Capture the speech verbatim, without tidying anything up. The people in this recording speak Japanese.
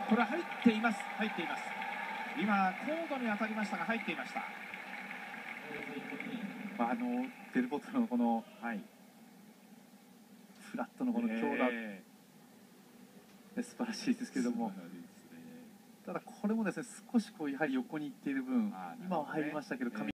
これは入っています、入っています。今コードに当たりましたが入っていました。 まあ、あのデルボトのこの、 はい、 フラットのこの強打、えー、素晴らしいですけれども、ね、ただこれもですね少しこうやはり横に行っている分、今は入りましたけど、